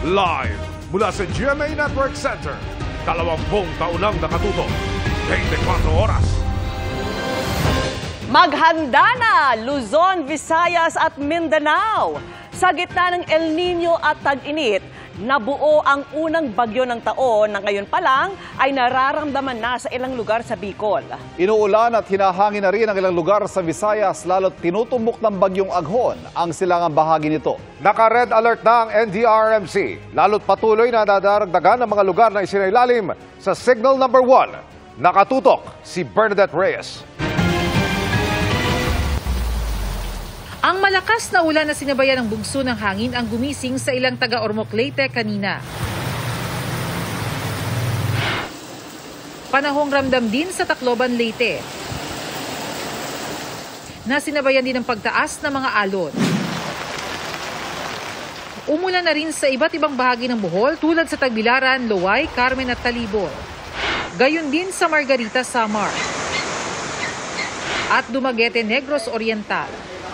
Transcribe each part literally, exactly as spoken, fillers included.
Live mula sa G M A Network Center, dalawampung taon nang nakatutok, twenty-four oras. Maghanda na Luzon, Visayas at Mindanao. Sa gitna ng El Nino at tag-init, nabuo ang unang bagyo ng taon na ngayon pa lang ay nararamdaman na sa ilang lugar sa Bicol. Inuulan at hinahangin na rin ang ilang lugar sa Visayas, lalo't tinutumbok ng bagyong Aghon ang silangang bahagi nito. Naka-red alert na ang N D R M C, lalo't patuloy na nadaragdagan ng mga lugar na isinailalim sa signal number one. Nakatutok si Bernadette Reyes. Ang malakas na ulan na sinabayan ng bugso ng hangin ang gumising sa ilang taga-Ormoc, Leyte kanina. Panahong ramdam din sa Tacloban, Leyte, na sinabayan din ng pagtaas ng mga alon. Umulan na rin sa iba't ibang bahagi ng Bohol tulad sa Tagbilaran, Loay, Carmen at Talibor. Gayon din sa Margarita, Samar at Dumaguete, Negros Oriental.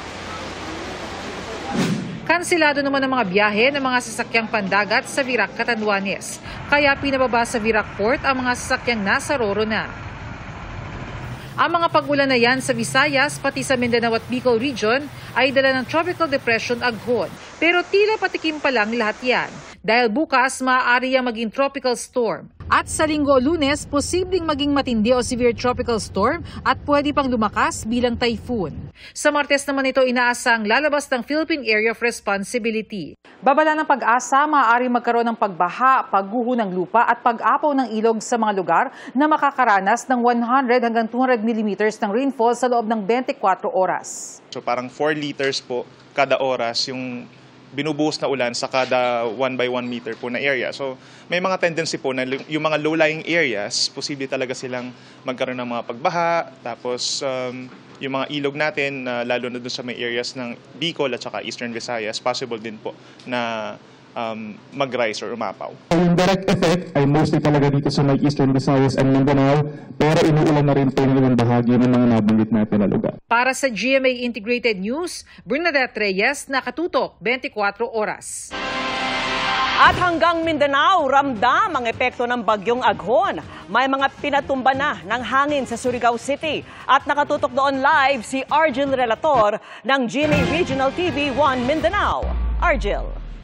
Kanselado naman ang mga biyahe ng mga sasakyang pandagat sa Virac, Catanduanes. Kaya pinababa sa Virac Port ang mga sasakyang nasa Roro na. Ang mga pag-ulan na yan sa Visayas pati sa Mindanao at Bicol Region ay dala ng Tropical Depression Aghon. Pero tila patikim pa lang lahat yan. Dahil bukas maaari ang maging tropical storm. At sa Linggo o Lunes, posibleng maging matindi o severe tropical storm at pwede pang lumakas bilang typhoon. Sa Martes naman ito inaasang lalabas ng Philippine Area of Responsibility. Babala ng pag-asa, maaari magkaroon ng pagbaha, pagguho ng lupa at pag-apaw ng ilog sa mga lugar na makakaranas ng one hundred hanggang two hundred millimeters ng rainfall sa loob ng twenty-four oras. So parang four liters po kada oras yung binubuhos na ulan sa kada one by one meter po na area. So may mga tendency po na yung mga low-lying areas, posible talaga silang magkaroon ng mga pagbaha, tapos um, yung mga ilog natin, uh, lalo na doon sa may areas ng Bicol at saka Eastern Visayas, possible din po na um, mag-rise or umapaw. Yung direct effect ay mostly talaga dito sa may Eastern Visayas and Mindanao, pero inuulan na rin po yung ilang bahagi ng mga nabanggit natin na lugar. Para sa G M A Integrated News, Bernadette Reyes, Nakatutok, twenty-four oras. At hanggang Mindanao, ramdam ang epekto ng bagyong Aghon. May mga pinatumba na ng hangin sa Surigao City. At nakatutok doon live si Argel Relator ng G M A Regional T V one Mindanao. Argel.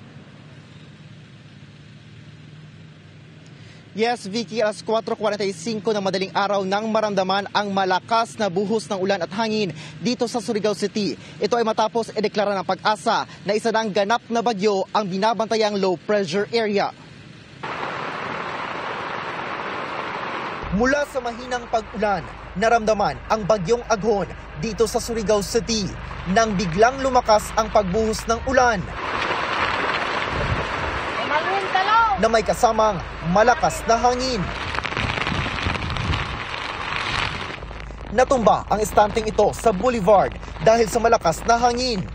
Yes, Vicky, alas four forty-five ng madaling araw nang maramdaman ang malakas na buhos ng ulan at hangin dito sa Surigao City. Ito ay matapos ideklara ng Pag-asa na isa ng ganap na bagyo ang binabantayang low pressure area. Mula sa mahinang pag-ulan, naramdaman ang bagyong Aghon dito sa Surigao City nang biglang lumakas ang pagbuhos ng ulan na may kasamang malakas na hangin. Natumba ang estanteng ito sa boulevard dahil sa malakas na hangin.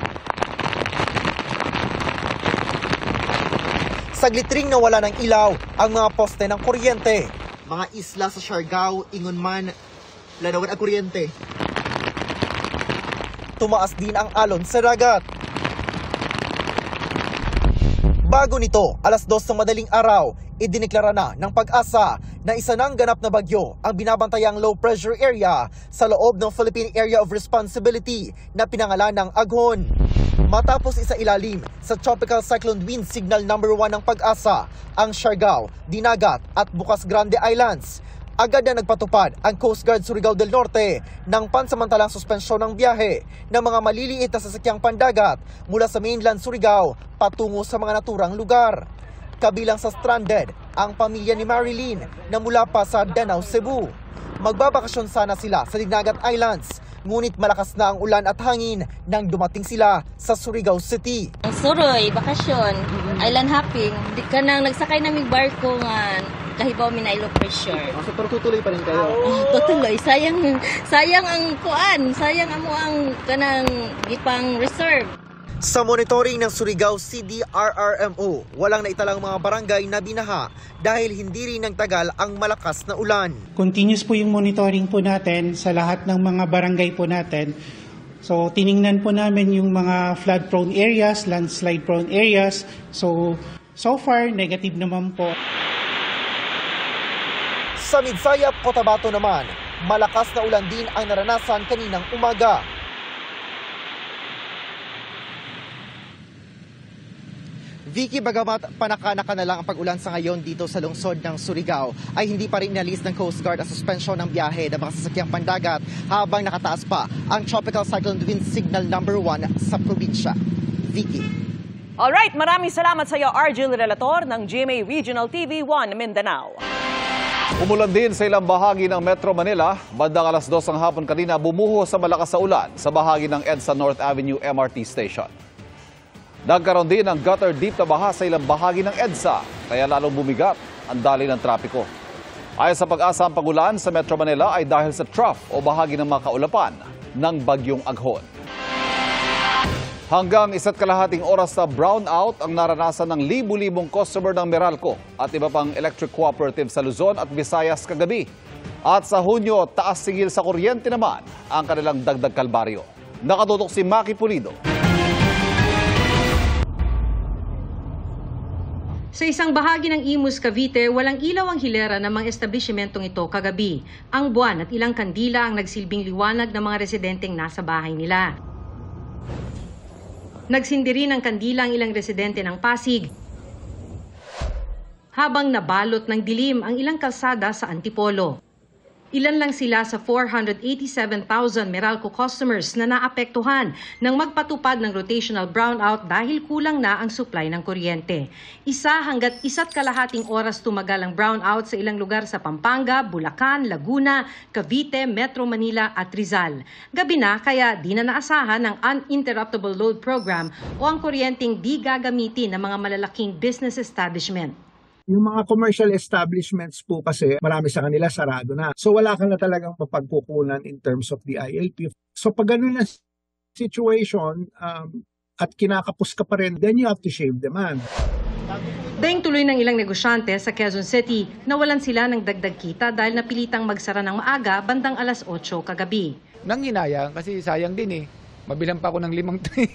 Saglit ring nawala ng ilaw ang mga poste ng kuryente. Mga isla sa Siargao, Ingon man, lanawan ang kuryente. Tumaas din ang alon sa dagat. Bago nito, alas dos ng madaling araw, idineklara na ng Pag-asa na isa ng ganap na bagyo ang binabantayang low pressure area sa loob ng Philippine Area of Responsibility na pinangalan ng Aghon. Matapos isa ilalim sa Tropical Cyclone Wind Signal number one ng Pag-asa, ang Siargao, Dinagat at Bukas Grande Islands. Agad na nagpatupad ang Coast Guard Surigao del Norte ng pansamantalang suspensyon ng biyahe ng mga maliliit na sasakyang pandagat mula sa mainland Surigao patungo sa mga naturang lugar. Kabilang sa stranded ang pamilya ni Marilyn na mula pa sa Danau, Cebu. Magbabakasyon sana sila sa Dinagat Islands, ngunit malakas na ang ulan at hangin nang dumating sila sa Surigao City. Suroy, bakasyon, island hopping, di ka nang nagsakay naming barko nga kahibaw mi na low pressure. So, pero tutuloy pa rin kayo? Oh, tutuloy. Sayang, sayang ang kuan, sayang amo ang kanang gipang reserve. Sa monitoring ng Surigao C D R R M O, walang naitalang mga barangay na binaha dahil hindi rin nagtagal ang malakas na ulan. Continuous po yung monitoring po natin sa lahat ng mga barangay po natin. So tiningnan po namin yung mga flood-prone areas, landslide-prone areas. So So far, negative naman po. Sa Midsaya, Cotabato naman, malakas na ulan din ang naranasan kaninang umaga. Vicky, bagamat panakanaka na lang ang pag-ulan sa ngayon dito sa lungsod ng Surigao, ay hindi pa rin inalis ng Coast Guard ang suspensyon ng biyahe ng mga sasakyang pandagat habang nakataas pa ang Tropical Cyclone Wind Signal number one sa probinsya. Vicky. Alright, maraming salamat sa iyo, Argel Relator ng G M A Regional T V one Mindanao. Umulan din sa ilang bahagi ng Metro Manila. Bandang alas dos ng hapon kanina, bumuho sa malakas na ulan sa bahagi ng EDSA North Avenue M R T Station. Nagkaroon din ng gutter deep na baha sa ilang bahagi ng EDSA, kaya lalong bumigat ang daloy ng trapiko. Ayon sa Pag-asa, ang pagulan sa Metro Manila ay dahil sa trough o bahagi ng mga kaulapan ng bagyong Aghon. Hanggang isa't kalahating oras na brownout ang naranasan ng libu-libong customer ng Meralco at iba pang electric cooperative sa Luzon at Visayas kagabi. At sa Hunyo, taas sigil sa kuryente naman ang kanilang dagdag kalbaryo. Nakatutok si Maki Pulido. Sa isang bahagi ng Imus, Cavite, walang ilaw ang hilera ng mga establishmentong ito kagabi. Ang buwan at ilang kandila ang nagsilbing liwanag ng mga residenteng nasa bahay nila. Nagsindi rin ng kandila ang ilang residente ng Pasig, habang nabalot ng dilim ang ilang kalsada sa Antipolo. Ilan lang sila sa four hundred eighty-seven thousand Meralco customers na naapektuhan nang magpatupad ng rotational brownout dahil kulang na ang supply ng kuryente. Isa hanggat isa't kalahating oras tumagal ang brownout sa ilang lugar sa Pampanga, Bulacan, Laguna, Cavite, Metro Manila at Rizal. Gabi na kaya di na naasahan ng Uninterruptible Load Program o ang kuryenteng di gagamitin ng mga malalaking business establishment. Yung mga commercial establishments po kasi marami sa kanila sarado na. So wala ka na talagang mapagkukunan in terms of the I L P. So pag ganun na situation um, at kinakapos ka pa rin, then you have to shave demand. Dahing tuloy ng ilang negosyante sa Quezon City, nawalan sila ng dagdag kita dahil napilitang magsara ng maaga bandang alas otso kagabi. Nang hinayang kasi sayang din eh. Mabilang pa ako ng limang tray.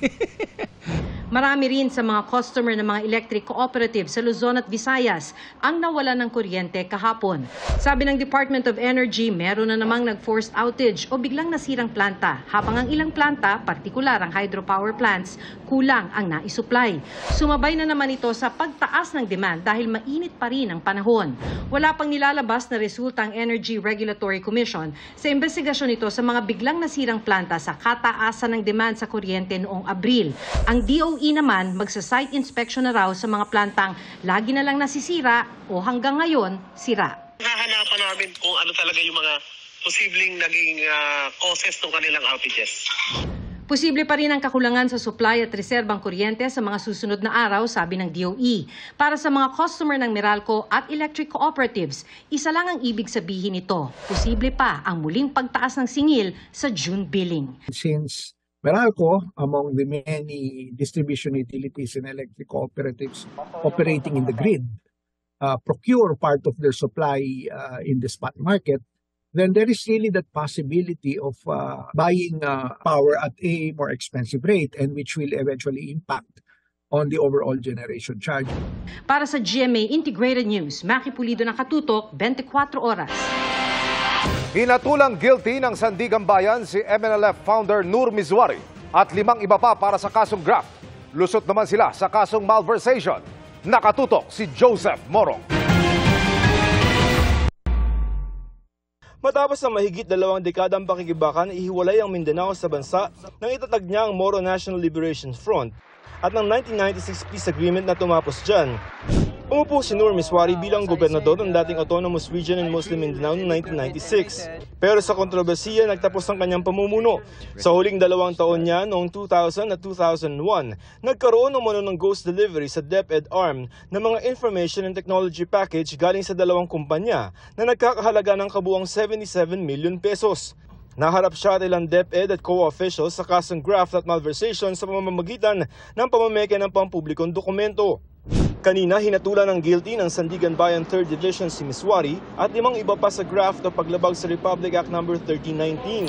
Marami rin sa mga customer ng mga electric cooperative sa Luzon at Visayas ang nawala ng kuryente kahapon. Sabi ng Department of Energy, meron na namang nag-forced outage o biglang nasirang planta, habang ang ilang planta, partikular ang hydropower plants, kulang ang naisupply. Sumabay na naman ito sa pagtaas ng demand dahil mainit pa rin ang panahon. Wala pang nilalabas na resulta ang Energy Regulatory Commission sa investigasyon nito sa mga biglang nasirang planta sa kataasan ng demand sa kuryente noong Abril. Ang D O E naman magsa-site inspection na raw sa mga plantang lagi na lang nasisira o hanggang ngayon sira. Hahanapan namin kung ano talaga yung mga posibleng naging uh, causes ng kanilang outages. Posible pa rin ang kakulangan sa supply at reserbang kuryente sa mga susunod na araw, sabi ng D O E. Para sa mga customer ng Meralco at electric cooperatives, isa lang ang ibig sabihin nito. Posible pa ang muling pagtaas ng singil sa June billing. Since Meralco, among the many distribution utilities and electric cooperatives operating in the grid, uh, procure part of their supply uh, in the spot market, then there is really that possibility of uh, buying uh, power at a more expensive rate, and which will eventually impact on the overall generation charge. Para sa G M A Integrated News, Maki Pulido, nakatutok, twenty-four oras. Hinatulang guilty ng Sandigan Bayan si M N L F founder Nur Mizwari at limang iba pa para sa kasong graft. Lusot naman sila sa kasong malversation. Nakatutok si Joseph Morong. Matapos ang mahigit dalawang dekadang pakikibakan, ihiwalay ang Mindanao sa bansa nang itatag niya ang Moro National Liberation Front at ng nineteen ninety-six peace agreement na tumapos dyan. Umupo si Nur Mizwari bilang gobernador ng dating Autonomous Region in Muslim Mindanao noong nineteen ninety-six. Pero sa kontrobersiya, nagtapos ang kanyang pamumuno. Sa huling dalawang taon niya noong two thousand at two thousand one, nagkaroon umano ng ghost delivery sa DepEd arm ng mga information and technology package galing sa dalawang kumpanya na nagkakahalaga ng kabuang seventy-seven million pesos. Naharap siya at ilang DepEd at C O A officials sa kasong graft at malversation sa pamamagitan ng pamameke ng pampublikong dokumento. Kanina, hinatulan ng guilty ng Sandigan Bayan third Division si Mizwari at limang iba pa sa graft o paglabag sa Republic Act number thirteen nineteen.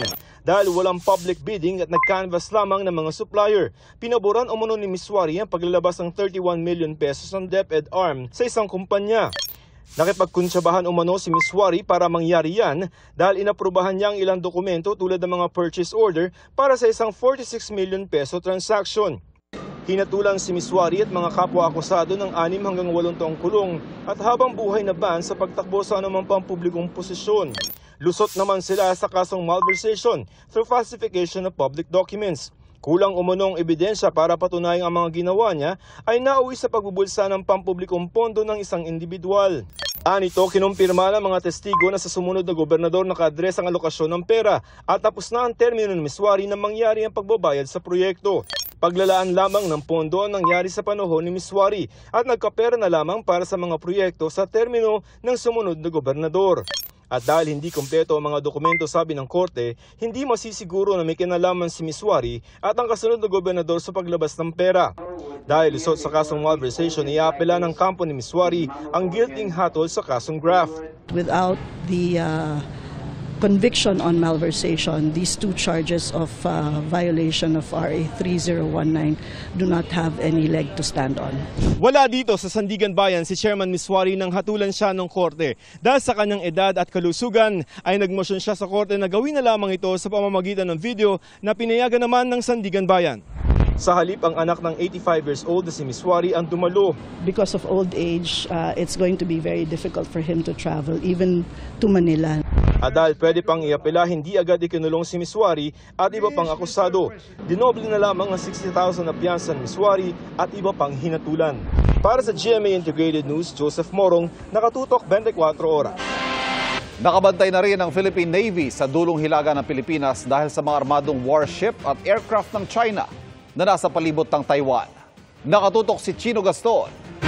dahil walang public bidding at nag-canvas lamang ng mga supplier. Pinaboran umano ni Miswari ang paglalabas ng thirty-one million pesos ng DepEd arm sa isang kumpanya. Nakipagkuntsabahan umano si Miswari para mangyari yan dahil inaprubahan niya ang ilang dokumento tulad ng mga purchase order para sa isang forty-six million peso transaction. Hinatulan si Miswari at mga kapwa-akusado ng anim hanggang walong taong kulong at habang buhay na ban sa pagtakbo sa anumang pampublikong posisyon. Lusot naman sila sa kasong malversation through falsification of public documents. Kulang umunong ebidensya para patunayang ang mga ginawa niya ay nauwi sa pagbubulsa ng pampublikong pondo ng isang individual. Anito, kinumpirma ng mga testigo na sa sumunod na gobernador naka-address ang alokasyon ng pera at tapos na ang termino ng Miswari na mangyari ang pagbabayad sa proyekto. Paglalaan lamang ng pondo ang nangyari sa panahon ni Miswari at nagkapera na lamang para sa mga proyekto sa termino ng sumunod na gobernador. At dahil hindi kompleto ang mga dokumento sabi ng korte, hindi masisiguro na may kinalaman si Miswari at ang kasunod na gobernador sa paglabas ng pera. Dahil isot sa kasong malversation, iapela ng kampo ni Miswari ang guilty hatol sa kasong graft. Without the uh, conviction on malversation, these two charges of uh, violation of R A thirty nineteen do not have any leg to stand on. Wala dito sa Sandigan Bayan si Chairman Miswari nang hatulan siya ng korte. Dahil sa kanyang edad at kalusugan ay nagmosyon siya sa korte na gawin na lamang ito sa pamamagitan ng video na pinayagan naman ng Sandigan Bayan. Sa halip, ang anak ng eighty-five years old na si Miswari ang dumalo. Because of old age, uh, it's going to be very difficult for him to travel even to Manila. At dahil pwede pang iapela, hindi agad ikinulong si Miswari at iba pang akusado. Dinoble na lamang ang sixty thousand na piyansa ni Miswari at iba pang hinatulan. Para sa G M A Integrated News, Joseph Morong, nakatutok twenty-four oras. Nakabantay na rin ang Philippine Navy sa dulong hilaga ng Pilipinas dahil sa mga armadong warship at aircraft ng China na nasa palibot ng Taiwan. Nakatutok si Chino Gaston.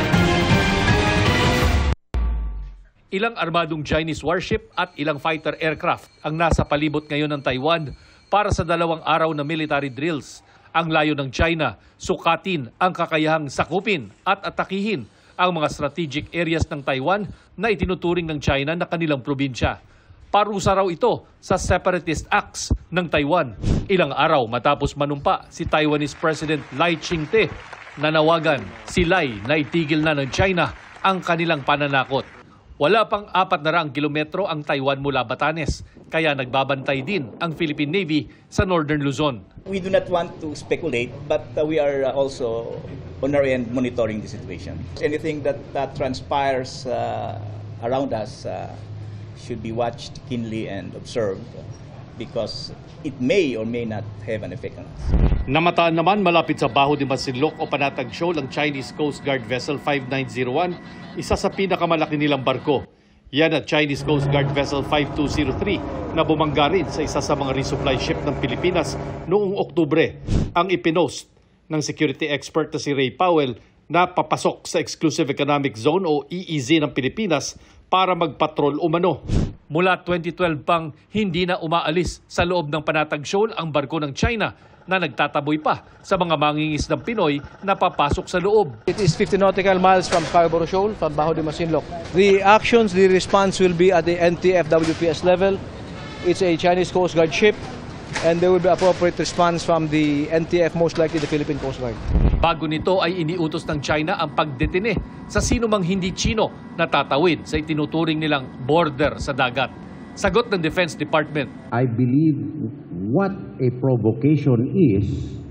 Ilang armadong Chinese warship at ilang fighter aircraft ang nasa palibot ngayon ng Taiwan para sa dalawang araw na military drills. Ang layo ng China, sukatin ang kakayahang sakupin at atakihin ang mga strategic areas ng Taiwan na itinuturing ng China na kanilang probinsya. Parusa raw ito sa separatist acts ng Taiwan. Ilang araw matapos manumpa si Taiwanese President Lai Ching-te, nanawagan si Lai na itigil na ng China ang kanilang pananakot. Wala pang apat na raang kilometro ang Taiwan mula Batanes, kaya nagbabantay din ang Philippine Navy sa Northern Luzon. We do not want to speculate, but uh, we are uh, also on our end monitoring the situation. Anything that, that transpires uh, around us uh, should be watched keenly and observed because it may or may not have an effect on us. Namataan naman malapit sa Baho de Masinloc o Panatag Shoal ang Chinese Coast Guard Vessel five nine zero one, isa sa pinakamalaki nilang barko. Yan at Chinese Coast Guard Vessel five two zero three na bumangga rin sa isa sa mga resupply ship ng Pilipinas noong Oktubre. Ang ipinost ng security expert na si Ray Powell na papasok sa Exclusive Economic Zone o E E Z ng Pilipinas para magpatrol umano. Mula twenty twelve pang hindi na umaalis sa loob ng Panatag Shoal ang barko ng China na nagtataboy pa sa mga mangingis ng Pinoy na papasok sa loob. It is fifty nautical miles from Scarborough Shoal, from Baho de Masinloc. The actions, the response will be at the N T F W P S level. It's a Chinese Coast Guard ship and there will be appropriate response from the N T F, most likely the Philippine Coast Guard. Bago nito ay iniutos ng China ang pagdetine sa sino mang hindi Chino na tatawid sa itinuturing nilang border sa dagat. Sagot ng Defense Department. I believe what a provocation is,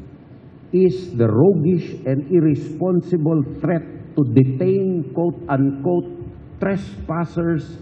is the roguish and irresponsible threat to detain quote-unquote trespassers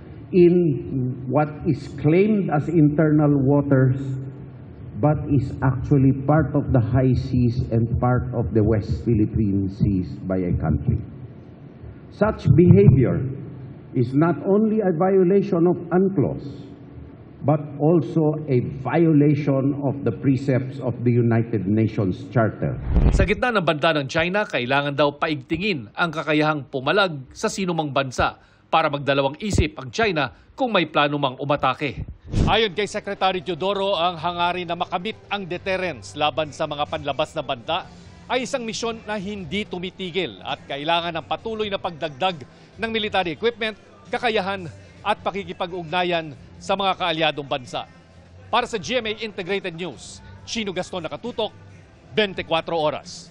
in what is claimed as internal waters but is actually part of the high seas and part of the West Philippine Seas by a country. Such behavior is not only a violation of UNCLOS, but also a violation of the precepts of the United Nations Charter. Sa gitna ng banta ng China, kailangan daw paigtingin ang kakayahang pumalag sa sinumang bansa para magdalawang isip ang China kung may plano mang umatake. Ayon kay Secretary Teodoro, ang hangarin na makamit ang deterrence laban sa mga panlabas na banta ay isang misyon na hindi tumitigil at kailangan ng patuloy na pagdagdag ng military equipment, kakayahan at pakikipag-ugnayan sa mga kaalyadong bansa. Para sa G M A Integrated News, Chino Gaston nakatutok, twenty-four oras.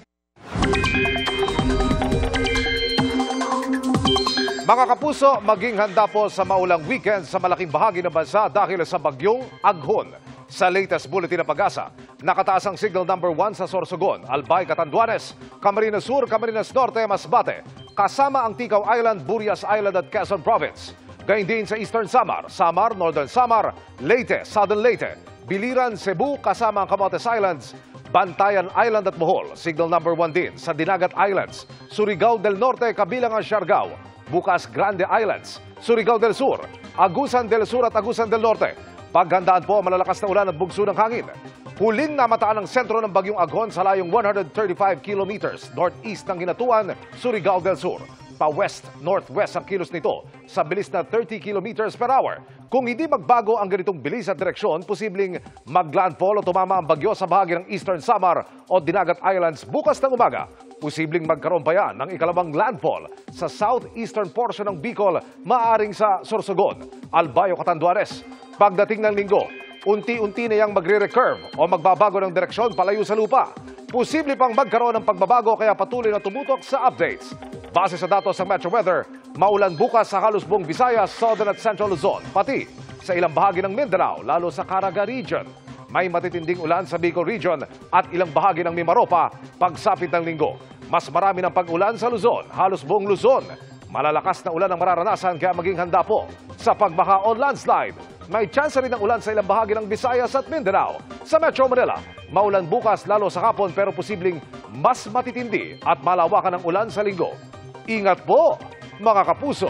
Mga kapuso, maging handa po sa maulang weekend sa malaking bahagi ng bansa dahil sa bagyong Aghon. Sa latest bulletin ng Pag-asa, nakataas ang signal number one sa Sorsogon, Albay, Catanduanes, Camarines Sur, Camarines Norte, Masbate, kasama ang Ticao Island, Burias Island at Quezon Province. Gayun din sa Eastern Samar, Samar, Northern Samar, Leyte, Southern Leyte, Biliran, Cebu, kasama ang Camotes Islands, Bantayan Island at Bohol. Signal number one din sa Dinagat Islands, Surigao del Norte, kabilang ang Siargao, Bukas Grande Islands, Surigao del Sur, Agusan del Sur at Agusan del Norte. Paghandaan po ang malalakas na ulan at bugso ng hangin. Huling namataan ang sentro ng bagyong Aghon sa layong one hundred thirty-five kilometers northeast ng Hinatuan, Surigao del Sur. Pa-west-northwest ang kilos nito sa bilis na thirty kilometers per hour. Kung hindi magbago ang ganitong bilis at direksyon, posibleng maglandfall o tumama ang bagyo sa bahagi ng Eastern Samar o Dinagat Islands bukas ng umaga. Posibleng magkaroon pa yan ng ikalawang landfall sa southeastern portion ng Bicol, maaring sa Sorsogon, Albay o Catanduanes. Pagdating ng linggo, unti-unti na yang magre-recurve o magbabago ng direksyon palayo sa lupa. Posible pang magkaroon ng pagbabago kaya patuloy na tumutok sa updates. Base sa datos ng Metro Weather, maulan bukas sa halos buong Visayas, Southern at Central Luzon, pati sa ilang bahagi ng Mindanao, lalo sa Caraga Region. May matitinding ulan sa Bicol Region at ilang bahagi ng Mimaropa pagsapit ng linggo. Mas marami ng pag-ulan sa Luzon, halos buong Luzon. Malalakas na ulan ang mararanasan kaya maging handa po sa pagbaha o landslide. May chance rin ng ulan sa ilang bahagi ng Visayas at Mindanao. Sa Metro Manila, maulan bukas lalo sa hapon pero posibleng mas matitindi at malawakan ng ulan sa linggo. Ingat po, mga kapuso!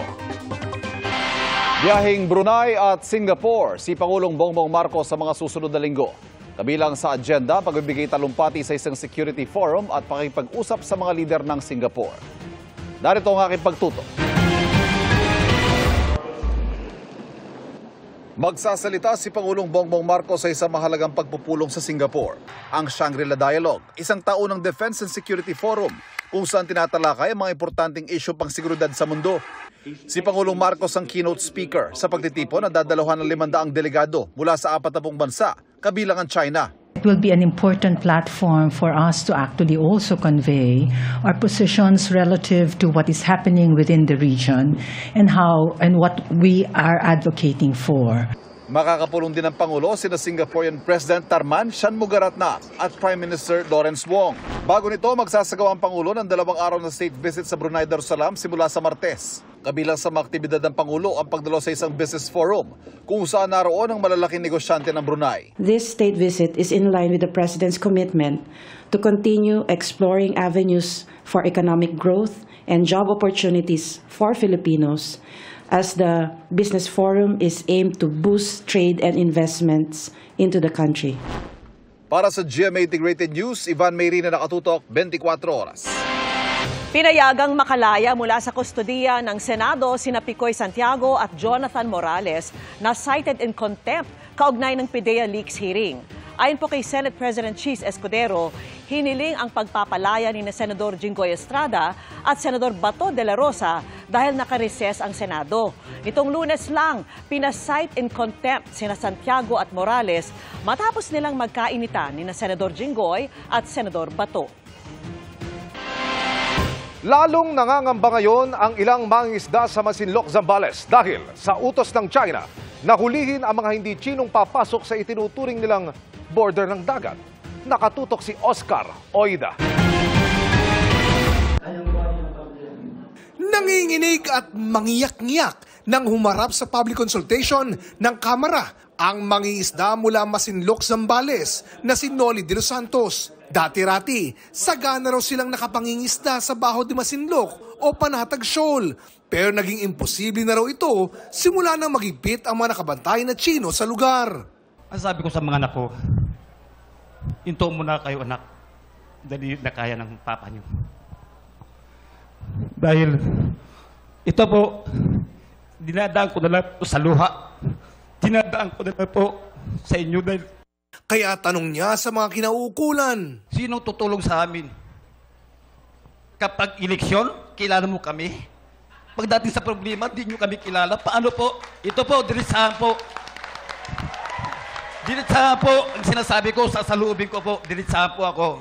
Biyahing Brunei at Singapore, si Pangulong Bongbong Marcos sa mga susunod na linggo. Kabilang sa agenda, pagbibigay talumpati sa isang security forum at pakipag-usap sa mga lider ng Singapore. Narito ang aking pagtutok. Magsasalita si Pangulong Bongbong Marcos sa isang mahalagang pagpupulong sa Singapore, ang Shangri-La Dialogue, isang taunang Defense and Security Forum kung saan tinatalakay ang mga importanteng issue pang seguridad sa mundo. Si Pangulong Marcos ang keynote speaker sa pagtitipon na dadalawan ng limandaang delegado mula sa apat na pung bansa, kabilang ang China. It will be an important platform for us to actually also convey our positions relative to what is happening within the region and how and what we are advocating for. Makakapulong din ng Pangulo sina Singaporean President Tharman Shanmugaratnam at Prime Minister Lawrence Wong. Bago nito, magsasagawa ang Pangulo ng dalawang araw na state visit sa Brunei Darussalam simula sa Martes. Kabilang sa mga aktibidad ng Pangulo ang pagdalo sa isang business forum kung saan naroon ang malalaking negosyante ng Brunei. This state visit is in line with the President's commitment to continue exploring avenues for economic growth and job opportunities for Filipinos, as the business forum is aimed to boost trade and investments into the country. Para sa G M A Integrated News, Ivan Mayrina nakatutok, twenty-four oras. Pinayagang makalaya mula sa kustodiya ng Senado sina Picoy Santiago at Jonathan Morales na cited in contempt kaugnay ng PIDEA leaks hearing. Ayon po kay Senate President Cheese Escudero, hiniling ang pagpapalaya ni na Senador Jinggoy Estrada at Senador Bato de la Rosa dahil nakareses ang Senado. Nitong Lunes lang, pinasight in contempt sina Santiago at Morales matapos nilang magkainitan ni na Senador Jinggoy at Senador Bato. Lalong nangangamba ngayon ang ilang mangingisda sa Masinloc, Zambales dahil sa utos ng China na hulihin ang mga hindi Chinong papasok sa itinuturing nilang border ng dagat. Nakatutok si Oscar Oida. Nanginginig at mangiyak-ngiyak nang humarap sa public consultation ng Kamara ang mangingisda mula Masinloc, Zambales na si Noli de los Santos. Dati-rati, sagana raw silang nakapangingisda sa Baho de Masinloc o Panatag Shoal. Pero naging imposible na raw ito simula nang magigpit ang mga nakabantay na Chino sa lugar. Ang sabi ko sa mga anak ko, into muna kayo anak, dahil na kaya ng papa nyo. Dahil ito po, dinadaan ko na lang po sa luha. Dinadaan ko na lang po sa inyo dahil kaya tanong niya sa mga kinauukulan. Sinong tutulong sa amin? Kapag eleksyon, kilala mo kami? Pagdating sa problema, di nyo kami kilala. Paano po? Ito po, dirisahan po. Diretsahan po, ang sinasabi ko, sasalubin ko po, diretsahan po ako.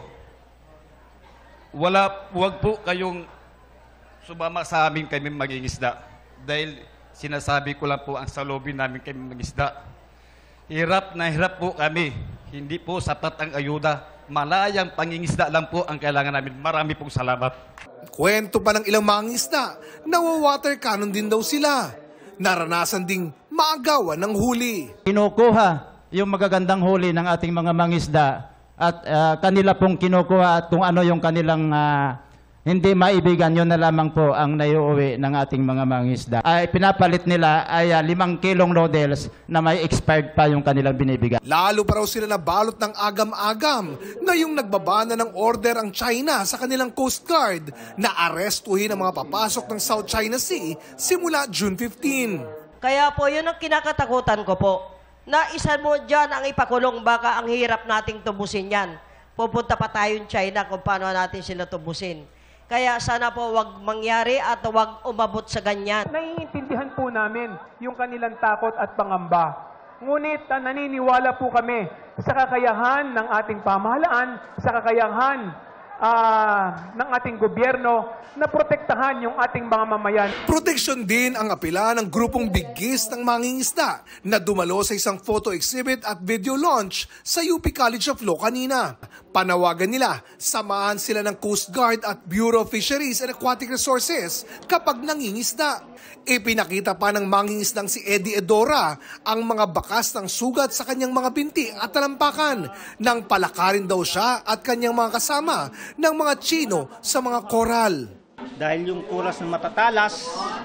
Wala, huwag po kayong sumama sa amin kami mangingisda. Dahil sinasabi ko lang po ang salubin namin kami mangingisda. Hirap na hirap po kami. Hindi po sapat ang ayuda. Malayang pangingisda lang po ang kailangan namin. Marami pong salamat. Kwento pa ng ilang mangingisda, nawa-water cannon din daw sila. Naranasan ding maagawan ng huli. Kinukuha yung magagandang huli ng ating mga mangisda at uh, kanila pong kinukuha at kung ano yung kanilang uh, hindi maibigan, yun na lamang po ang naiuwi ng ating mga mangisda. Ay pinapalit nila ay uh, limang kilong noodles na may expired pa yung kanilang binibigay. Lalo pa raw sila nabalot ng agam-agam na yung nagbabana ng order ang China sa kanilang Coast Guard na arestuhin ang mga papasok ng South China Sea simula June fifteenth. Kaya po yun ang kinakatakutan ko po. Na isa mo dyan ang ipakulong, baka ang hirap nating tubusin yan. Pupunta pa tayong China kung paano natin sila tubusin. Kaya sana po wag mangyari at wag umabot sa ganyan. Naiintindihan po namin yung kanilang takot at pangamba. Ngunit uh, naniniwala po kami sa kakayahan ng ating pamahalaan, sa kakayahan uh, ng ating gobyerno na protektahan yung ating mga mamayan. Proteksyon din ang apela ng grupong Bigis ng mangingisda na dumalo sa isang photo exhibit at video launch sa U P College of Law kanina. Panawagan nila, samahan sila ng Coast Guard at Bureau of Fisheries and Aquatic Resources kapag nangingisda. Ipinakita pa ng mangingisdang si Eddie Edora ang mga bakas ng sugat sa kanyang mga binti at talampakan nang palakarin daw siya at kanyang mga kasama ng mga Chino sa mga koral. Dahil yung oras na matatalas,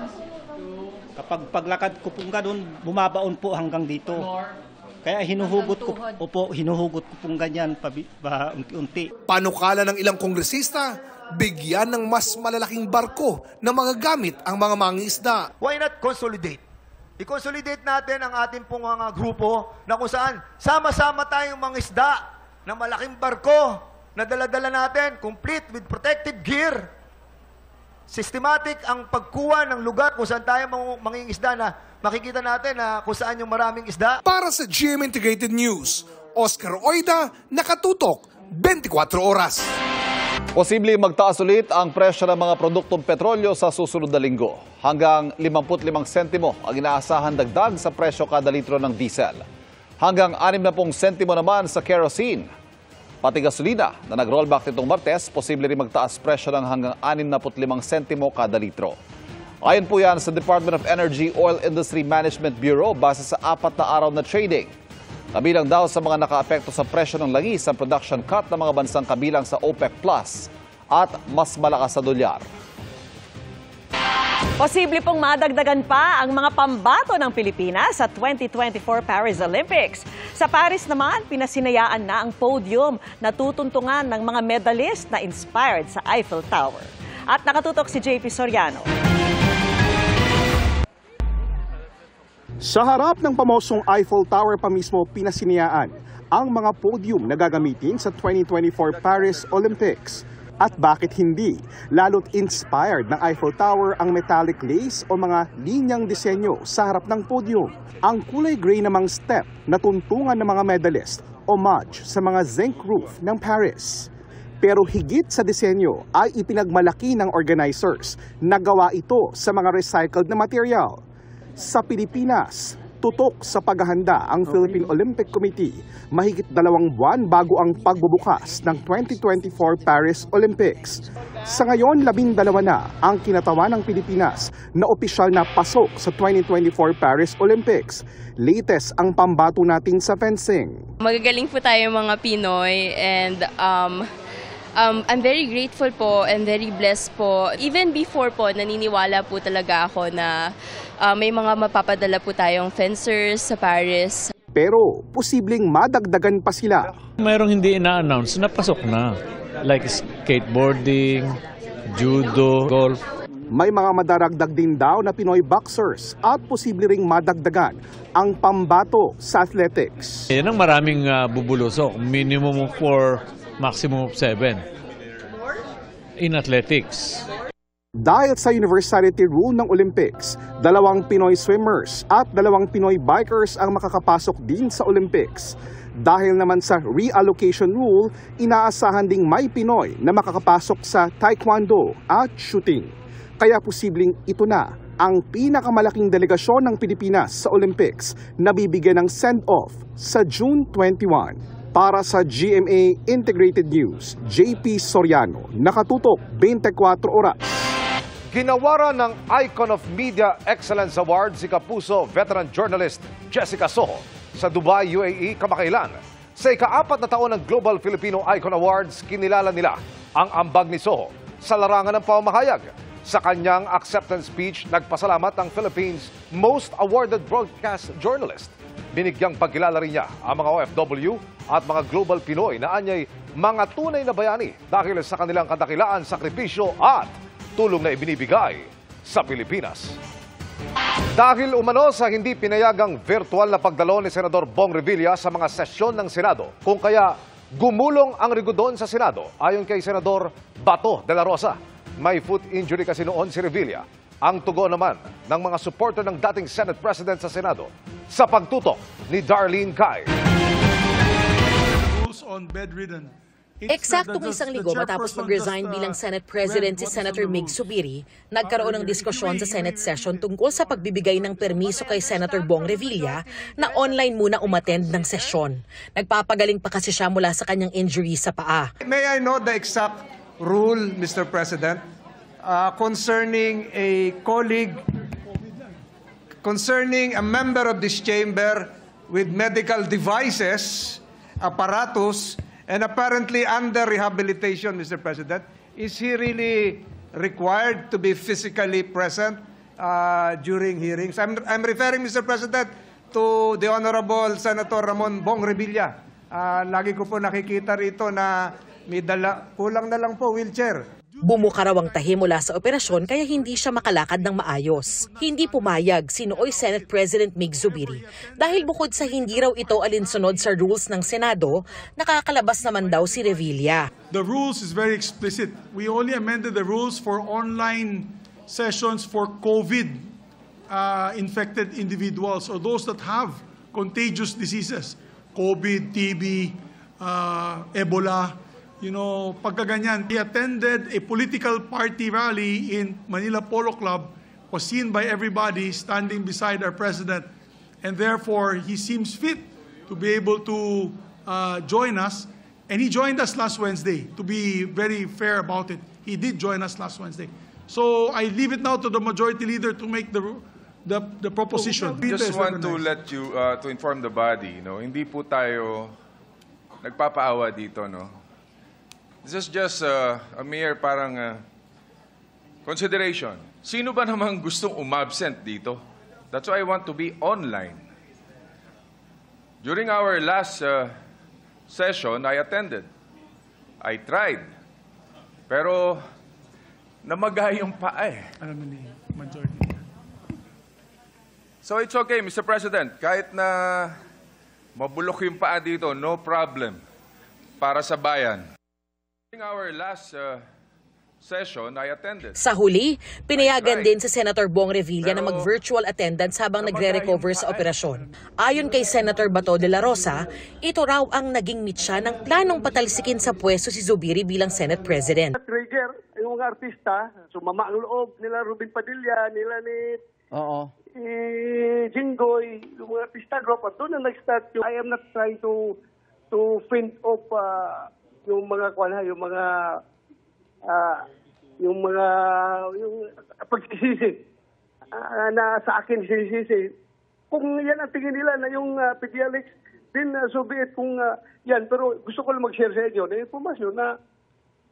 kapag paglakad ko po ganun, bumabaon po hanggang dito. Kaya hinuhugot ko po, hinuhugot ko pong ganyan pa, pa unti-unti. Panukala ng ilang kongresista, bigyan ng mas malalaking barko na mga gamit ang mga mangingisda. Why not consolidate? I-consolidate natin ang ating pong mga grupo na kung saan sama-sama tayong mangisda na malaking barko na dala-dala natin, complete with protective gear. Systematic ang pagkuha ng lugar kung saan tayo mangingisda na makikita natin na kung saan yung maraming isda. Para sa G M Integrated News, Oscar Oida, nakatutok, twenty-four oras. Posible magtaas ulit ang presyo ng mga produktong petrolyo sa susunod na linggo. Hanggang limampu't limang sentimo ang inaasahan dagdag sa presyo kada litro ng diesel. Hanggang anim na pong sentimo naman sa kerosene. Pati gasolina na nag-rollback nitong Martes, posible rin magtaas presyo ng hanggang anim na put limang sentimo kada litro. Ayon po yan sa Department of Energy Oil Industry Management Bureau base sa apat na araw na trading. Kabilang daw sa mga nakaapekto sa presyo ng langis ang production cut ng mga bansang kabilang sa OPEC Plus at mas malakas sa dolyar. Posible pong madagdagan pa ang mga pambato ng Pilipinas sa twenty twenty-four Paris Olympics. Sa Paris naman, pinasinayaan na ang podium na tutuntungan ng mga medalist na inspired sa Eiffel Tower. At nakatutok si J P Soriano. Sa harap ng pamosong Eiffel Tower pa mismo pinasinayaan ang mga podium na gagamitin sa twenty twenty-four Paris Olympics. At bakit hindi? Lalo't inspired ng Eiffel Tower ang metallic lace o mga linyang disenyo sa harap ng podium. Ang kulay gray namang step na tuntungan ng mga medalist, homage sa mga zinc roof ng Paris. Pero higit sa disenyo ay ipinagmalaki ng organizers na gawa ito sa mga recycled na material. Sa Pilipinas, tutok sa paghahanda ang Philippine Olympic Committee mahigit dalawang buwan bago ang pagbubukas ng twenty twenty-four Paris Olympics. Sa ngayon, labindalawa na ang kinatawan ng Pilipinas na opisyal na pasok sa twenty twenty-four Paris Olympics. Latest ang pambato natin sa fencing. Magagaling po tayo mga Pinoy and um, Um, I'm very grateful po and very blessed po. Even before po, naniniwala po talaga ako na uh, may mga mapapadala po tayong fencers sa Paris. Pero posibleng madagdagan pa sila. Mayroong hindi ina-announce na pasok na. Like skateboarding, judo, golf. May mga madaragdag din daw na Pinoy boxers at posible ring madagdagan ang pambato sa athletics. Yan ang maraming uh, bubulusok. Minimum of four, maximum of seven in athletics. Dahil sa universality rule ng Olympics, dalawang Pinoy swimmers at dalawang Pinoy bikers ang makakapasok din sa Olympics. Dahil naman sa reallocation rule, inaasahan ding may Pinoy na makakapasok sa taekwondo at shooting. Kaya posibleng ito na ang pinakamalaking delegasyon ng Pilipinas sa Olympics na bibigyan ng send-off sa June twenty-first. Para sa G M A Integrated News, J P Soriano, nakatutok twenty-four oras. Ginawaran ng Icon of Media Excellence Award si Kapuso veteran journalist Jessica Soho sa Dubai, U A E kamakailan. Sa ikaapat na taon ng Global Filipino Icon Awards, kinilala nila ang ambag ni Soho sa larangan ng pamamahayag. Sa kanyang acceptance speech, nagpasalamat ang Philippines' most awarded broadcast journalist. Binigyang pagkilala rin niya ang mga O F W at mga global Pinoy na anyay mga tunay na bayani dahil sa kanilang kadakilaan, sakripisyo at tulong na ibinibigay sa Pilipinas. Dahil umano sa hindi pinayagang virtual na pagdalo ni Senador Bong Revilla sa mga sesyon ng Senado, kung kaya gumulong ang rigudon sa Senado, ayon kay Senador Bato de la Rosa. May foot injury kasi noon si Revilla. Ang tugon naman ng mga supporter ng dating Senate President sa Senado sa pagtutok ni Darlene Cai. On bedridden. Eksaktong isang linggo matapos mag-resign bilang Senate President si Senator Mig Zubiri, nagkaroon ng diskusyon sa Senate session tungkol sa pagbibigay ng permiso kay Senator Bong Revilla na online muna umattend ng sesyon. Nagpapagaling pa kasi siya mula sa kanyang injury sa paa. May I know the exact rule, Mister President, uh, concerning a colleague, concerning a member of this chamber with medical devices, apparatus, and apparently under rehabilitation, Mister President. Is he really required to be physically present uh, during hearings? I'm, I'm referring, Mister President, to the Honorable Senator Ramon Bong Revilla. Uh, lagi ko po nakikita rito na may dala, kulang na lang po, wheelchair. Bumuka raw ang tahi mula sa operasyon kaya hindi siya makalakad ng maayos. Hindi pumayag si nooy Senate President Mig Zubiri dahil bukod sa hindi raw ito alinsunod sa rules ng Senado, nakakalabas naman daw si Revilla. The rules is very explicit. We only amended the rules for online sessions for COVID uh, infected individuals or those that have contagious diseases, COVID, T B, uh, Ebola. You know, pagkaganyan. He attended a political party rally in Manila Polo Club, was seen by everybody standing beside our president, and therefore he seems fit to be able to uh, join us. And he joined us last Wednesday, to be very fair about it. He did join us last Wednesday. So I leave it now to the majority leader to make the the, the proposition. I just want to let you, uh, to inform the body, no, hindi po tayo nagpapaawa dito, no. This is just uh, a mere parang uh, consideration. Sino ba namang gustong umabsent dito? That's why I want to be online. During our last uh, session, I attended. I tried. Pero namagay yung paa eh. Alam mo ni majority. So it's okay, Mister President. Kahit na mabulok yung paa dito, no problem. Para sa bayan. Our last uh, session, I attended. Sa huli, pinayagan din si Senator Bong Revilla na mag-virtual attendance habang nagre-recover sa operasyon. Ayon kay Senator Bato de la Rosa, ito raw ang naging mitya ng planong patalsikin sa pwesto si Zubiri bilang Senate President. Trigger, yung mga artista, sumama ang loob nila Ruben Padilla, nila ni Oo. eh, Jinggoy, yung mga artista group, at doon na nag-start yung I am not trying to to fend off uh, yung mga kwana, yung mga uh, yung mga yung pagsisisi uh, na sa akin sinisisi. Kung yan ang tingin nila na yung uh, P D L X, din uh, so be it kung uh, yan. Pero gusto ko lang mag-share sa inyo na informasyon na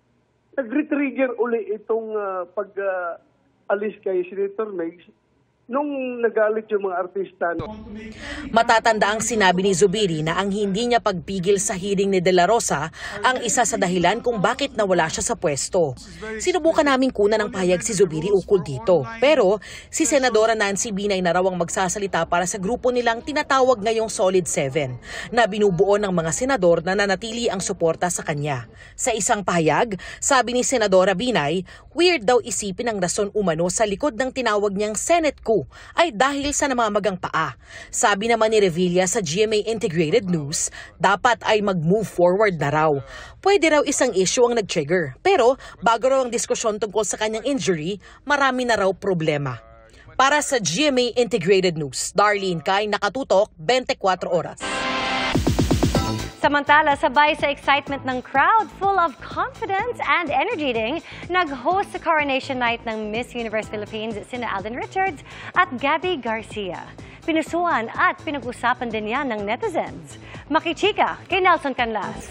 nag-retrigger uli itong uh, pag-alis uh, kay Senator Megs nung nagalit yung mga artista. Matatanda ang sinabi ni Zubiri na ang hindi niya pagpigil sa hearing ni De La Rosa ang isa sa dahilan kung bakit nawala siya sa pwesto. Sinubukan naming kunan ng pahayag si Zubiri ukol dito. Pero si Senadora Nancy Binay na raw ang magsasalita para sa grupo nilang tinatawag ngayong Solid Seven na binubuo ng mga senador na nanatili ang suporta sa kanya. Sa isang pahayag, sabi ni Senadora Binay, weird daw isipin ang rason umano sa likod ng tinawag niyang Senate coup ay dahil sa namamagang paa. Sabi naman ni Revilla sa G M A Integrated News, dapat ay mag-move forward na raw. Pwede raw isang issue ang nag-trigger, pero bago raw ang diskusyon tungkol sa kanyang injury, marami na raw problema. Para sa G M A Integrated News, Darlene Kay, Nakatutok, twenty-four oras. Samantala, sabay sa excitement ng crowd, full of confidence and energy ding, nag-host sa coronation night ng Miss Universe Philippines sina Alden Richards at Gabby Garcia. Pinusuan at pinag-usapan din yan ng netizens. Makichika kay Nelson Canlas.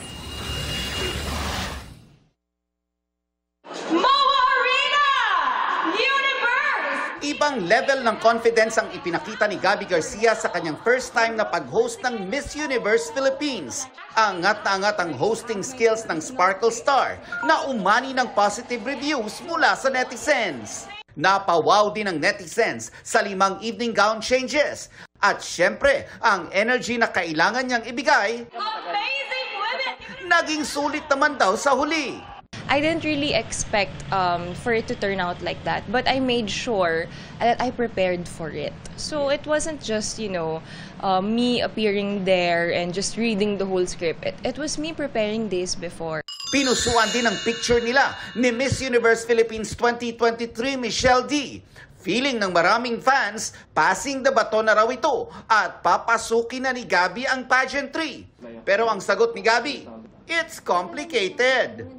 Ibang level ng confidence ang ipinakita ni Gabby Garcia sa kanyang first time na pag-host ng Miss Universe Philippines. Angat na angat ang hosting skills ng Sparkle Star na umani ng positive reviews mula sa netizens. Napawaw din ang netizens sa limang evening gown changes. At syempre, ang energy na kailangan niyang ibigay, amazing women! Naging sulit naman daw sa huli. I didn't really expect um, for it to turn out like that, but I made sure that I prepared for it. So it wasn't just, you know, uh, me appearing there and just reading the whole script. It, it was me preparing days before. Pinusuan din ang picture nila ni Miss Universe Philippines twenty twenty-three Michelle D. Feeling ng maraming fans, passing the baton na raw ito at papasukin na ni Gabby ang pageantry. Pero ang sagot ni Gabby, it's complicated.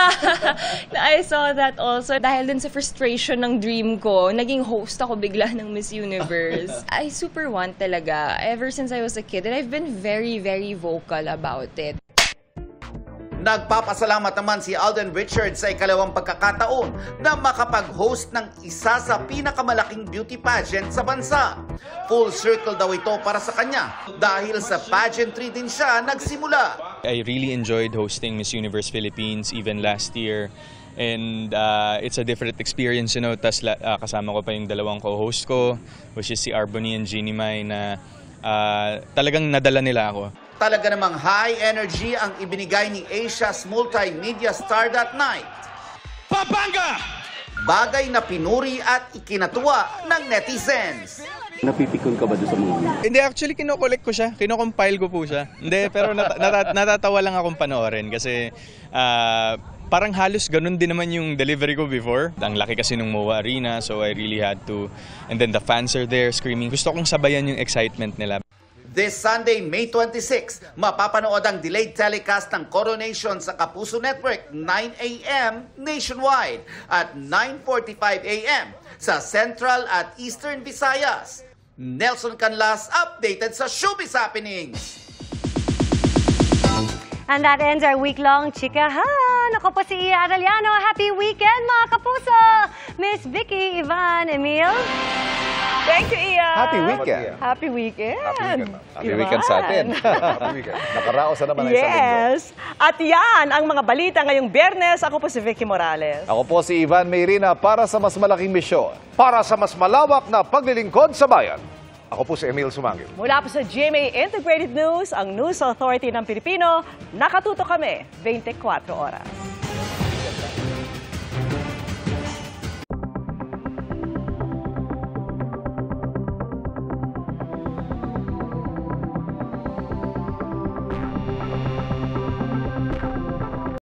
I saw that also. Dahil din sa frustration ng dream ko, naging host ako bigla ng Miss Universe. I super want talaga, ever since I was a kid, and I've been very, very vocal about it. Nagpapasalamat naman si Alden Richards sa ikalawang pagkakataon na makapag-host ng isa sa pinakamalaking beauty pageant sa bansa. Full circle daw ito para sa kanya dahil sa pageantry din siya nagsimula. I really enjoyed hosting Miss Universe Philippines even last year. And uh, it's a different experience, you know. Tas uh, kasama ko pa yung dalawang co-host ko, which is si Arbony and Jeannie Mai, na uh, talagang nadala nila ako. Talaga namang high energy ang ibinigay ni Asia's multimedia star that night. Pampanga! Bagay na pinuri at ikinatuwa ng netizens. Napipikon ka ba doon sa movie? Hindi, actually kinokollect ko siya. Kinocompile ko po siya. Hindi, pero nat nat natatawa lang akong panoorin kasi uh, parang halos ganun din naman yung delivery ko before. Ang laki kasi ng M O A Arena, so I really had to. And then the fans are there screaming. Gusto kong sabayan yung excitement nila. This Sunday, May twenty-sixth, mapapanood ang delayed telecast ng Coronation sa Kapuso Network, nine A M nationwide at nine forty-five A M sa Central at Eastern Visayas. Nelson Canlas, updated sa Showbiz Happenings. And that ends our week-long chikahan. Ako po si Iya Arellano. Happy weekend, mga kapuso! Miss Vicky, Ivan, Emil. Thank you, Iya. Happy weekend. Happy weekend. Happy weekend. Happy Ivan. weekend sa atin. Happy weekend. Nakaraos na naman ang isang linggo. Yes. At yan ang mga balita ngayong Biyernes. Ako po si Vicky Morales. Ako po si Ivan Mayrina para sa mas malaking misyon. Para sa mas malawak na paglilingkod sa bayan. Ako po si Emil Sumangil. Mula po sa G M A Integrated News, ang News Authority ng Pilipino, nakatuto kami twenty-four oras.